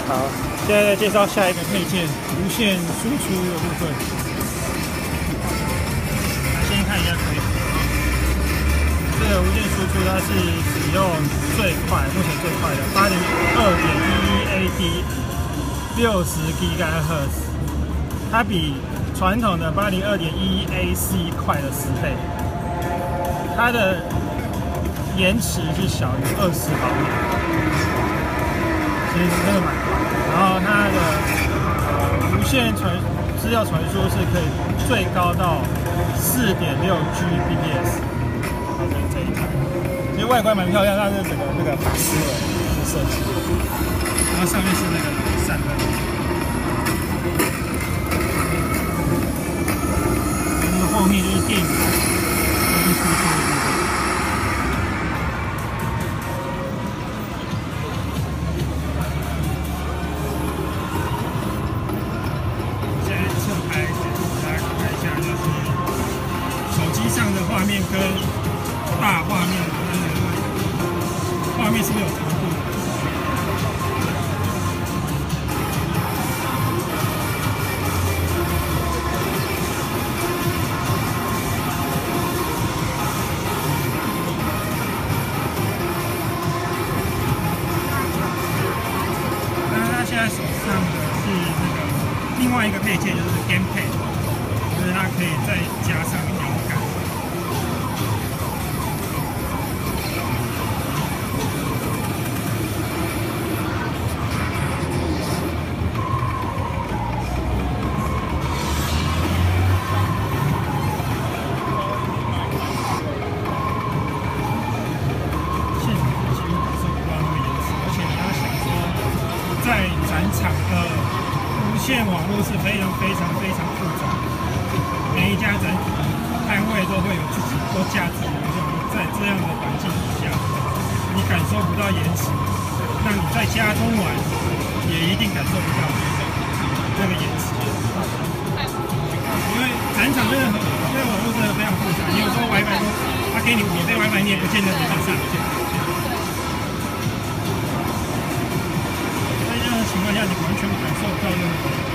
好，现在介绍下一个配件，无线输出的部分。来，先看一下规格。这个无线输出它是使用最快，目前最快的802.11AD 60 GHz， 它比传统的802.11AC 快了10倍。它的延迟是小于20毫秒，其实真的蛮快的。然后它的无线资料传输是可以最高到4.6 Gbps。这一台，其实外观蛮漂亮，它是整个那个法丝的设计，然后上面是那个散热，然后后面就是电源跟输出的部分。现在侧拍给大家看一下，就是手机上的画面跟大画面的那个画面是不是有同步的？那他现在手上的是那个另外一个配件，就是 Gamepad， 就是它可以再加上摇杆。在展场的无线网络是非常复杂，每一家摊位都会有自己多价值的网络，在这样的环境底下，你感受不到延迟，那你在家中玩也一定感受不到这个延迟。因为展场真的因为网络真的非常复杂，你有时候 WiFi 他给你免费 WiFi， 你也不见得能上。情况下，你完全感受不到任何。